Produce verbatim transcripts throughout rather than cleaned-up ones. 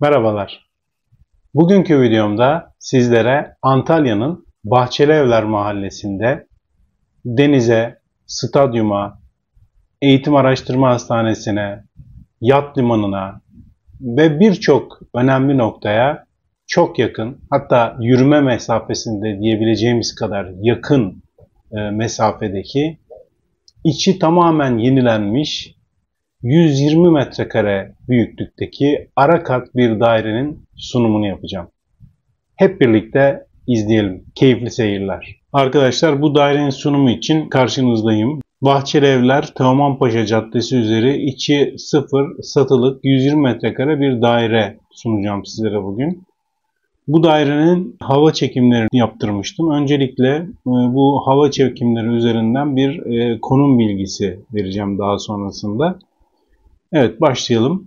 Merhabalar. Bugünkü videomda sizlere Antalya'nın Bahçelievler Mahallesi'nde denize, stadyuma, eğitim araştırma hastanesine, yat limanına ve birçok önemli noktaya çok yakın, hatta yürüme mesafesinde diyebileceğimiz kadar yakın e, mesafedeki, içi tamamen yenilenmiş, yüz yirmi metrekare büyüklükteki ara kat bir dairenin sunumunu yapacağım. Hep birlikte izleyelim. Keyifli seyirler. Arkadaşlar, bu dairenin sunumu için karşınızdayım. Bahçelievler Teomanpaşa Caddesi üzeri içi sıfır satılık yüz yirmi metrekare bir daire sunacağım sizlere bugün. Bu dairenin hava çekimlerini yaptırmıştım. Öncelikle e, bu hava çekimleri üzerinden bir e, konum bilgisi vereceğim daha sonrasında. Evet, başlayalım.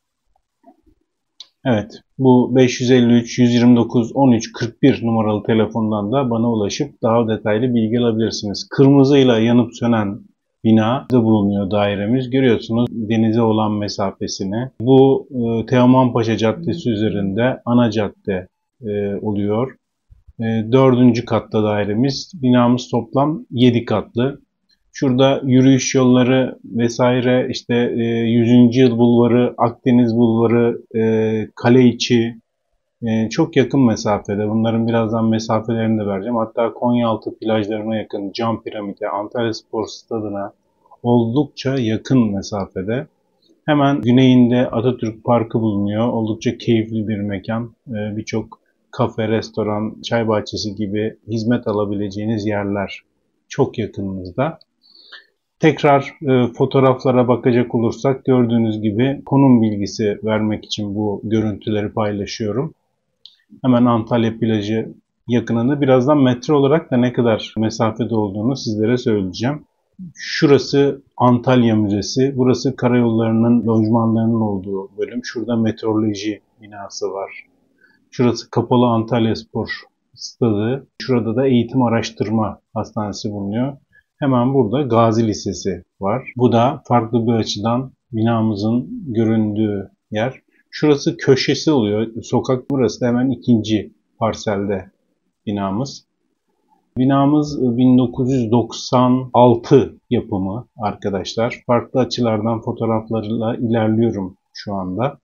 Evet, bu beş yüz elli üç yüz yirmi dokuz on üç kırk bir numaralı telefondan da bana ulaşıp daha detaylı bilgi alabilirsiniz. Kırmızıyla yanıp sönen binada bulunuyor dairemiz. Görüyorsunuz denize olan mesafesini. Bu e, Teomanpaşa Caddesi üzerinde ana cadde e, oluyor. E, dördüncü katta dairemiz. Binamız toplam yedi katlı. Şurada yürüyüş yolları vesaire, işte e, yüzüncü yıl bulvarı, Akdeniz bulvarı, e, kale içi e, çok yakın mesafede. Bunların birazdan mesafelerini de vereceğim. Hatta Konyaaltı plajlarına yakın, Cam Piramit'e, Antalyaspor Stadı'na oldukça yakın mesafede. Hemen güneyinde Atatürk Parkı bulunuyor. Oldukça keyifli bir mekan. E, birçok kafe, restoran, çay bahçesi gibi hizmet alabileceğiniz yerler çok yakınınızda. Tekrar e, fotoğraflara bakacak olursak gördüğünüz gibi konum bilgisi vermek için bu görüntüleri paylaşıyorum. Hemen Antalya plajı yakınında, birazdan metre olarak da ne kadar mesafede olduğunu sizlere söyleyeceğim. Şurası Antalya Müzesi, burası karayollarının lojmanlarının olduğu bölüm. Şurada meteoroloji binası var. Şurası Kapalı Antalyaspor Stadı. Şurada da Eğitim Araştırma Hastanesi bulunuyor. Hemen burada Gazi Lisesi var. Bu da farklı bir açıdan binamızın göründüğü yer. Şurası köşesi oluyor. Sokak burası da hemen ikinci parselde binamız. Binamız bin dokuz yüz doksan altı yapımı arkadaşlar. Farklı açılardan fotoğraflarla ilerliyorum şu anda.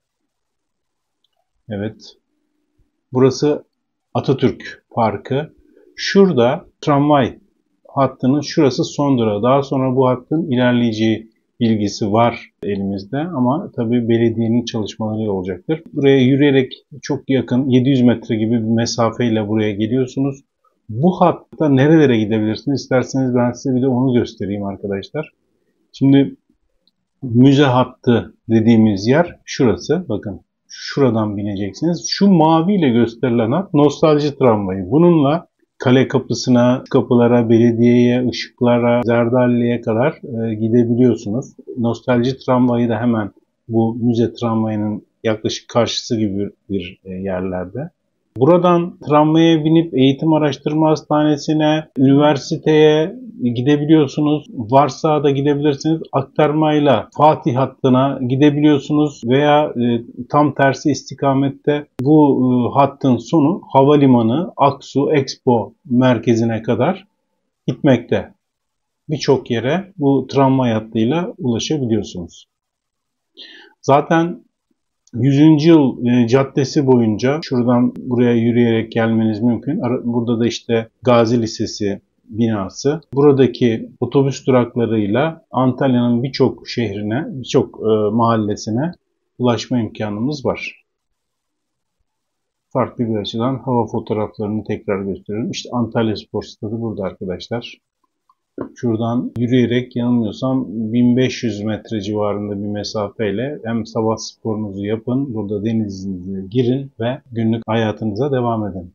Evet. Burası Atatürk Parkı. Şurada tramvay hattının şurası son durağı. Daha sonra bu hattın ilerleyeceği bilgisi var elimizde ama tabii belediyenin çalışmaları olacaktır. Buraya yürüyerek çok yakın yedi yüz metre gibi bir mesafeyle buraya geliyorsunuz. Bu hatta nerelere gidebilirsiniz? İsterseniz ben size bir de onu göstereyim arkadaşlar. Şimdi müze hattı dediğimiz yer şurası. Bakın. Şuradan bineceksiniz. Şu maviyle gösterilen hat nostalji tramvayı. Bununla kale kapısına, kapılara, belediyeye, ışıklara, Zerdali'ye kadar e, gidebiliyorsunuz. Nostalji tramvayı da hemen bu müze tramvayının yaklaşık karşısı gibi bir e, yerlerde. Buradan tramvaya binip eğitim araştırma hastanesine, üniversiteye gidebiliyorsunuz. Varsa da gidebilirsiniz. Aktarmayla Fatih hattına gidebiliyorsunuz veya e, tam tersi istikamette bu e, hattın sonu havalimanı Aksu Expo merkezine kadar gitmekte. Birçok yere bu tramvay hattıyla ulaşabiliyorsunuz. Zaten yüzüncü yıl e, caddesi boyunca şuradan buraya yürüyerek gelmeniz mümkün. Burada da işte Gazi Lisesi binası. Buradaki otobüs duraklarıyla Antalya'nın birçok şehrine, birçok e, mahallesine ulaşma imkanımız var. Farklı bir açıdan hava fotoğraflarını tekrar gösteriyorum. İşte Antalyaspor Stadı burada arkadaşlar. Şuradan yürüyerek yanılmıyorsam bin beş yüz metre civarında bir mesafeyle hem sabah sporunuzu yapın, burada denizinize girin ve günlük hayatınıza devam edin.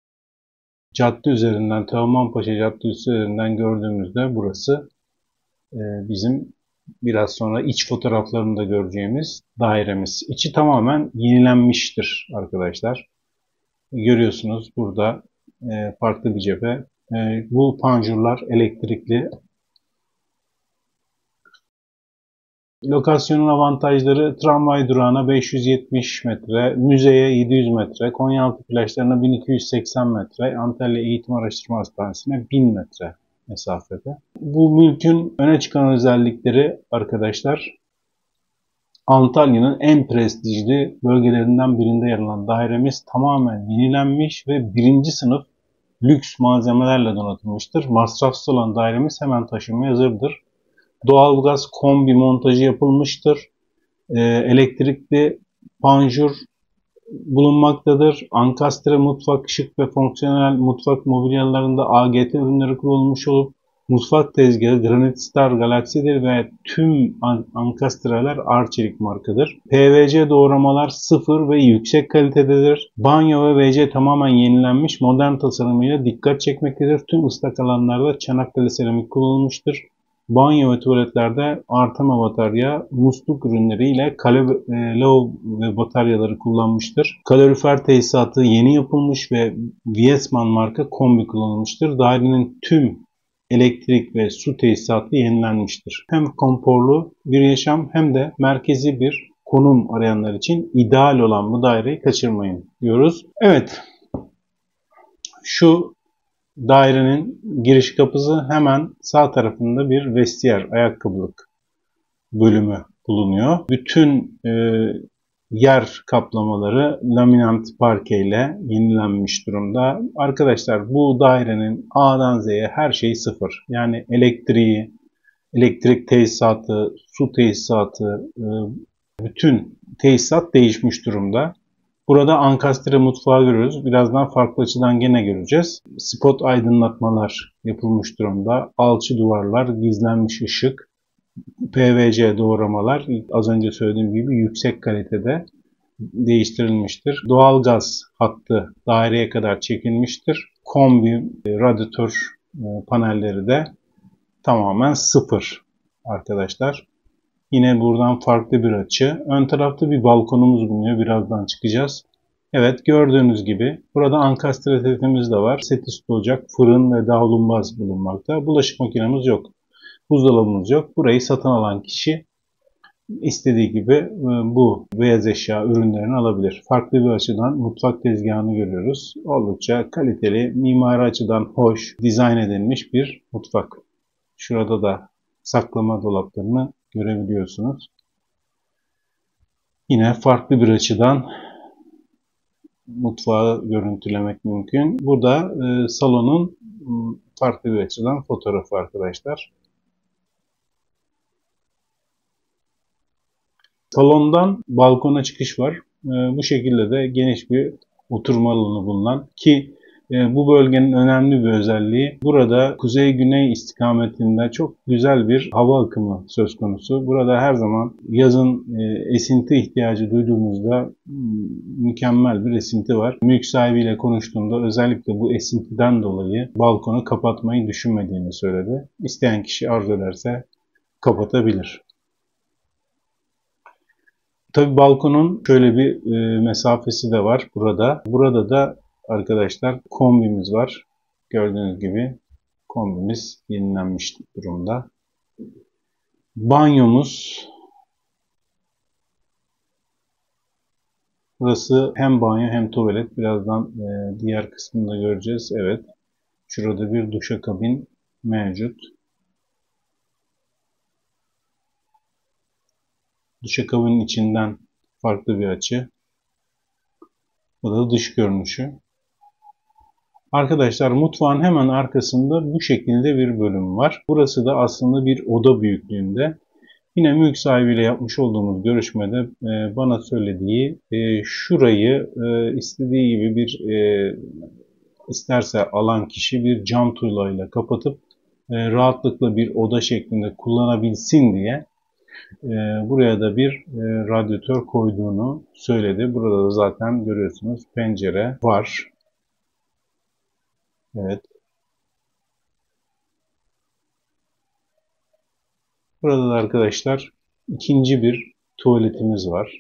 Cadde üzerinden, Teomanpaşa Caddesi üzerinden gördüğümüzde burası e, bizim biraz sonra iç fotoğraflarını da göreceğimiz dairemiz. İçi tamamen yenilenmiştir arkadaşlar. Görüyorsunuz burada e, farklı bir cephe. E, bu panjurlar elektrikli. Lokasyonun avantajları: tramvay durağına beş yüz yetmiş metre, müzeye yedi yüz metre, Konyaaltı plajlarına bin iki yüz seksen metre, Antalya Eğitim Araştırma Hastanesi'ne bin metre mesafede. Bu mülkün öne çıkan özellikleri arkadaşlar, Antalya'nın en prestijli bölgelerinden birinde yer alan dairemiz tamamen yenilenmiş ve birinci sınıf lüks malzemelerle donatılmıştır. Masrafsız olan dairemiz hemen taşınmaya hazırdır. Doğalgaz kombi montajı yapılmıştır. Ee, elektrikli panjur bulunmaktadır. Ankastre mutfak, şık ve fonksiyonel mutfak mobilyalarında A G T ürünleri kullanılmış olup mutfak tezgahı Granit Star Galaxy'dir ve tüm ankastreler Arçelik markadır. P V C doğramalar sıfır ve yüksek kalitededir. Banyo ve W C tamamen yenilenmiş, modern tasarımıyla dikkat çekmektedir. Tüm ıslak alanlarda Çanakkale seramik kullanılmıştır. Banyo ve tuvaletlerde artama batarya, musluk ürünleri ile kale, lavabo ve bataryaları kullanmıştır. Kalorifer tesisatı yeni yapılmış ve Viessmann marka kombi kullanılmıştır. Dairenin tüm elektrik ve su tesisatı yenilenmiştir. Hem konforlu bir yaşam hem de merkezi bir konum arayanlar için ideal olan bu daireyi kaçırmayın diyoruz. Evet, şu dairenin giriş kapısı hemen sağ tarafında bir vestiyer, ayakkabılık bölümü bulunuyor. Bütün e, yer kaplamaları laminant parke ile yenilenmiş durumda. Arkadaşlar, bu dairenin A'dan Z'ye her şeyi sıfır. Yani elektriği, elektrik tesisatı, su tesisatı, e, bütün tesisat değişmiş durumda. Burada ankastre mutfağı görüyoruz. Birazdan farklı açıdan gene göreceğiz. Spot aydınlatmalar yapılmış durumda. Alçı duvarlar, gizlenmiş ışık, P V C doğramalar az önce söylediğim gibi yüksek kalitede değiştirilmiştir. Doğalgaz hattı daireye kadar çekilmiştir. Kombi, radyatör panelleri de tamamen sıfır arkadaşlar. Yine buradan farklı bir açı. Ön tarafta bir balkonumuz bulunuyor. Birazdan çıkacağız. Evet, gördüğünüz gibi burada ankastre setimiz de var. Set üstü ocak, fırın ve davlumbaz bulunmakta. Bulaşık makinemiz yok. Buzdolabımız yok. Burayı satın alan kişi istediği gibi bu beyaz eşya ürünlerini alabilir. Farklı bir açıdan mutfak tezgahını görüyoruz. Oldukça kaliteli, mimari açıdan hoş, dizayn edilmiş bir mutfak. Şurada da saklama dolaplarını görebiliyorsunuz. Yine farklı bir açıdan mutfağı görüntülemek mümkün. Burada e, salonun farklı bir açıdan fotoğrafı arkadaşlar. Salondan balkona çıkış var. E, bu şekilde de geniş bir oturma alanı bulunan ki e, bu bölgenin önemli bir özelliği, burada kuzey-güney istikametinde çok güzel bir hava akımı söz konusu. Burada her zaman yazın e, esinti ihtiyacı duyduğumuzda mükemmel bir esinti var. Mülk sahibiyle konuştuğumda özellikle bu esintiden dolayı balkonu kapatmayı düşünmediğini söyledi. İsteyen kişi arzu ederse kapatabilir. Tabii balkonun şöyle bir e, mesafesi de var burada. Burada da arkadaşlar kombimiz var. Gördüğünüz gibi kombimiz yenilenmiş durumda. Banyomuz. Burası hem banyo hem tuvalet. Birazdan e, diğer kısmını da göreceğiz. Evet. Şurada bir duşakabin mevcut. Duşakabinin içinden farklı bir açı. Bu da dış görünüşü. Arkadaşlar, mutfağın hemen arkasında bu şekilde bir bölüm var. Burası da aslında bir oda büyüklüğünde. Yine mülk sahibiyle yapmış olduğumuz görüşmede e, bana söylediği e, şurayı e, istediği gibi bir e, isterse alan kişi bir cam tuğlayla kapatıp e, rahatlıkla bir oda şeklinde kullanabilsin diye e, buraya da bir e, radyatör koyduğunu söyledi. Burada da zaten görüyorsunuz pencere var. Evet. Burada da arkadaşlar ikinci bir tuvaletimiz var.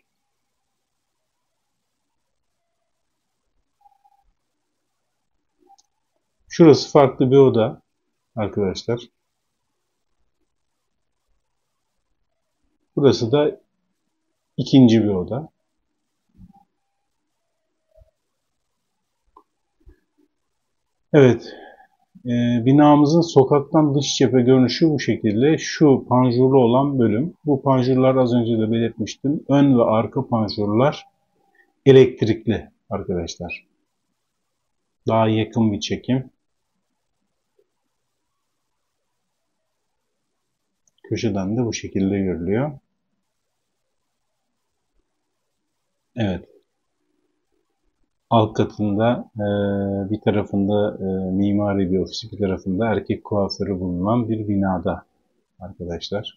Şurası farklı bir oda arkadaşlar. Burası da ikinci bir oda. Evet. E, binamızın sokaktan dış cephe görünüşü bu şekilde. Şu panjurlu olan bölüm. Bu panjurlar az önce de belirtmiştim. Ön ve arka panjurlar elektrikli arkadaşlar. Daha yakın bir çekim. Köşeden de bu şekilde görülüyor. Evet. Alt katında e, bir tarafında e, mimari bir ofisi, bir tarafında erkek kuaförü bulunan bir binada arkadaşlar.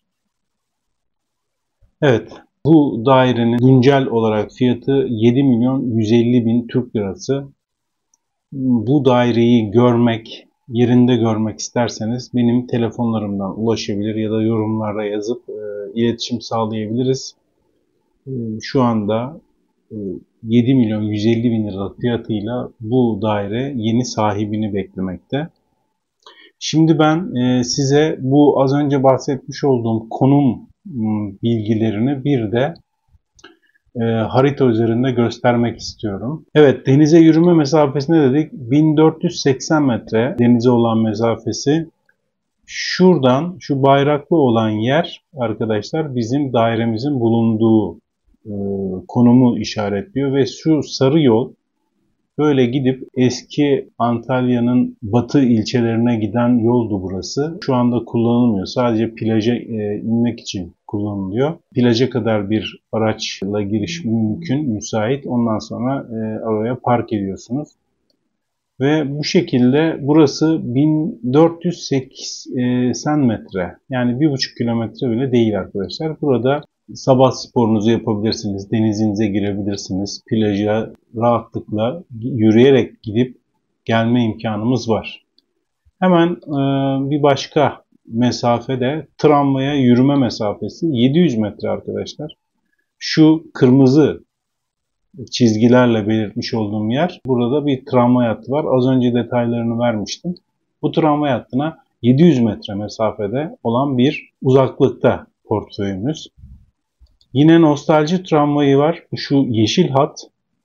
Evet. Bu dairenin güncel olarak fiyatı yedi milyon yüz elli bin Türk Lirası. Bu daireyi görmek, yerinde görmek isterseniz benim telefonlarımdan ulaşabilir ya da yorumlara yazıp e, iletişim sağlayabiliriz. E, şu anda e, yedi milyon yüz elli bin lira fiyatıyla bu daire yeni sahibini beklemekte. Şimdi ben e, size bu az önce bahsetmiş olduğum konum bilgilerini bir de e, harita üzerinde göstermek istiyorum. Evet, denize yürüme mesafesine dedik bin dört yüz seksen metre denize olan mesafesi. Şuradan şu bayraklı olan yer arkadaşlar bizim dairemizin bulunduğu e, konumu işaretliyor ve şu sarı yol böyle gidip eski Antalya'nın batı ilçelerine giden yoldu burası. Şu anda kullanılmıyor. Sadece plaja e, inmek için kullanılıyor. Plaja kadar bir araçla giriş mümkün, müsait. Ondan sonra e, oraya park ediyorsunuz. Ve bu şekilde burası bin dört yüz seksen metre. Yani bir buçuk kilometre bile değil arkadaşlar. Burada sabah sporunuzu yapabilirsiniz, denizinize girebilirsiniz, plaja rahatlıkla yürüyerek gidip gelme imkanımız var. Hemen e, bir başka mesafede tramvaya yürüme mesafesi yedi yüz metre arkadaşlar. Şu kırmızı çizgilerle belirtmiş olduğum yer, burada bir tramvay hattı var. Az önce detaylarını vermiştim. Bu tramvay hattına yedi yüz metre mesafede olan bir uzaklıkta portföyümüz. Yine nostalji tramvayı var. Şu yeşil hat.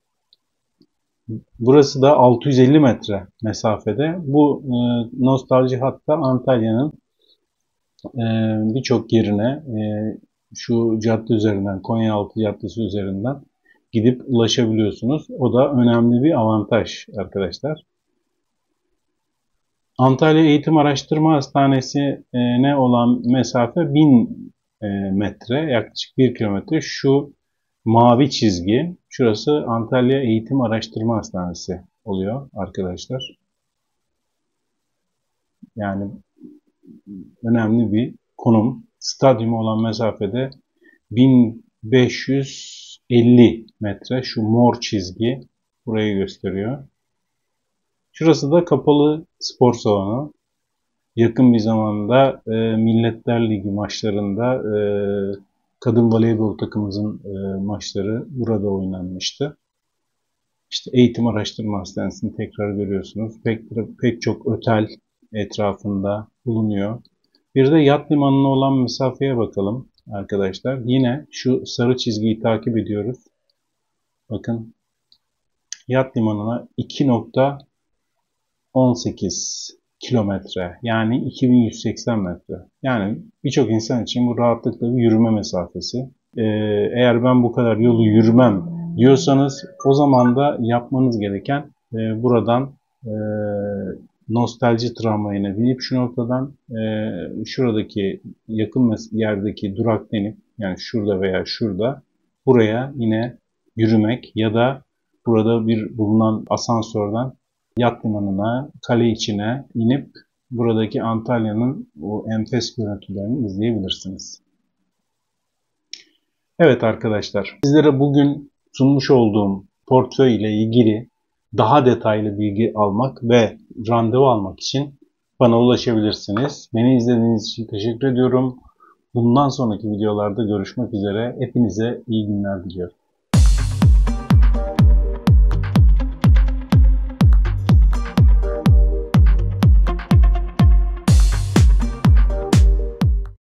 Burası da altı yüz elli metre mesafede. Bu e, nostalji hatta Antalya'nın e, birçok yerine e, şu cadde üzerinden, Konyaaltı Caddesi üzerinden gidip ulaşabiliyorsunuz. O da önemli bir avantaj arkadaşlar. Antalya Eğitim Araştırma Hastanesi'ne olan mesafe bin metre, yaklaşık bir kilometre. Şu mavi çizgi, şurası Antalya Eğitim Araştırma Hastanesi oluyor arkadaşlar. Yani önemli bir konum. Stadyuma olan mesafede bin beş yüz elli metre. Şu mor çizgi burayı gösteriyor. Şurası da kapalı spor salonu. Yakın bir zamanda e, Milletler Ligi maçlarında e, kadın voleybol takımımızın e, maçları burada oynanmıştı. İşte Eğitim Araştırma Hastanesi'ni tekrar görüyorsunuz. Pek, pek çok otel etrafında bulunuyor. Bir de yat limanına olan mesafeye bakalım arkadaşlar. Yine şu sarı çizgiyi takip ediyoruz. Bakın yat limanına iki nokta on sekiz kilometre, yani iki bin yüz seksen metre. Yani birçok insan için bu rahatlıkla bir yürüme mesafesi. Ee, eğer ben bu kadar yolu yürümem diyorsanız o zaman da yapmanız gereken e, buradan e, nostalji tramvayına binip şu noktadan e, şuradaki yakın yerdeki durak denip, yani şurada veya şurada, buraya yine yürümek ya da burada bir bulunan asansörden yat limanına, kale içine inip buradaki Antalya'nın o enfes görüntülerini izleyebilirsiniz. Evet arkadaşlar, sizlere bugün sunmuş olduğum portföy ile ilgili daha detaylı bilgi almak ve randevu almak için bana ulaşabilirsiniz. Beni izlediğiniz için teşekkür ediyorum. Bundan sonraki videolarda görüşmek üzere. Hepinize iyi günler diliyorum.